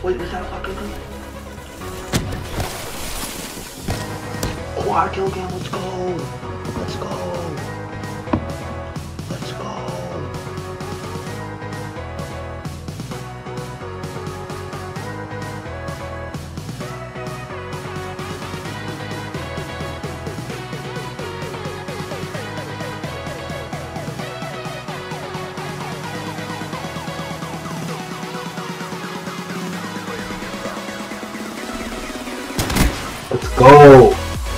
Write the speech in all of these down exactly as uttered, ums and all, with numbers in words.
Wait, was that a fucking gun? Quad kill again, let's go! Let's go! Let's go! Let's go!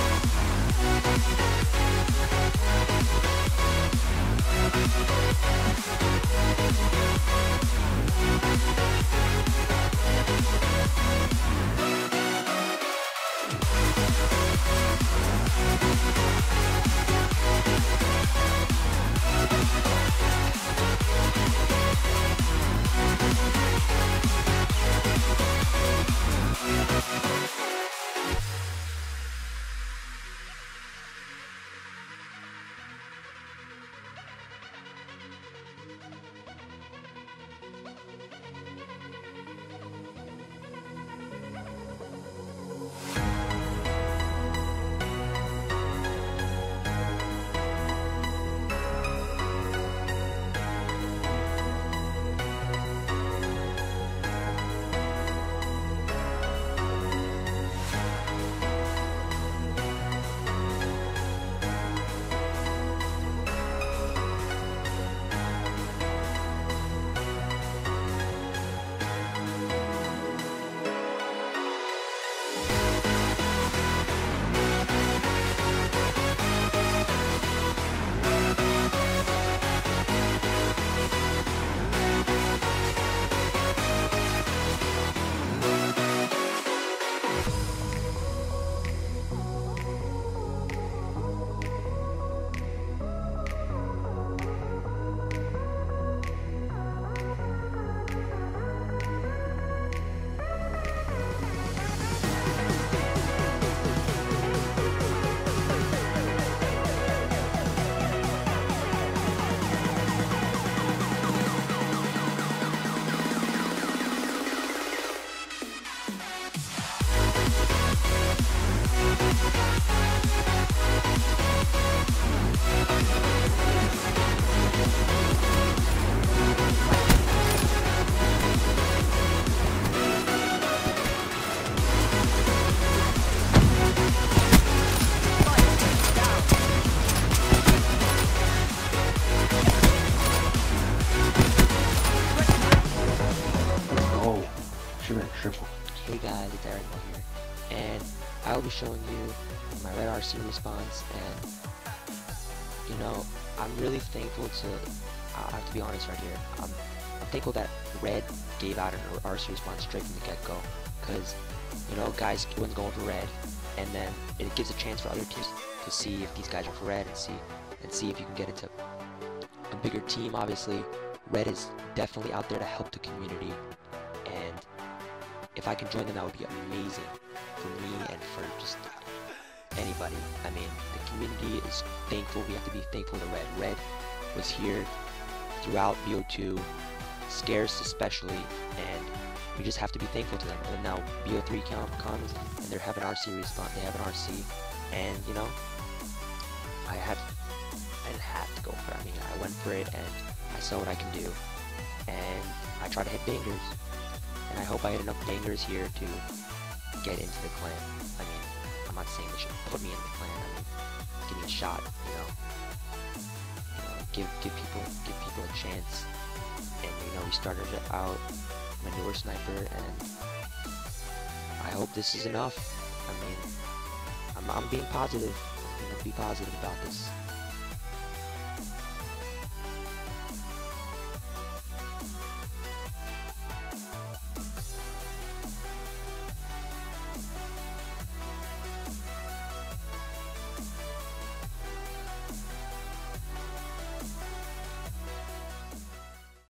Triple. Hey guys, it's Eric here, and I will be showing you my Red R C response. And you know, I'm really thankful to. I have to be honest right here. I'm, I'm thankful that Red gave out an R C response straight from the get-go, because you know, guys, everyone's going for Red, and then it gives a chance for other teams to see if these guys are for Red and see and see if you can get into a bigger team. Obviously, Red is definitely out there to help the community, and if I can join them, that would be amazing for me and for just anybody. I mean, the community is thankful. We have to be thankful to Red. Red was here throughout B O two, scarce especially, and we just have to be thankful to them. And now B O three count comes, and they have an R C response. They have an R C, and you know, I had, I didn't have to go for it. I mean, I went for it, and I saw what I can do, and I tried to hit bangers. And I hope I had enough bangers here to get into the clan. I mean, I'm not saying they should put me in the clan. I mean, give me a shot, you know. You know, give give people give people a chance. And you know, we started out my newer sniper, and I hope this is enough. I mean, I'm I'm being positive. I'm gonna be positive about this.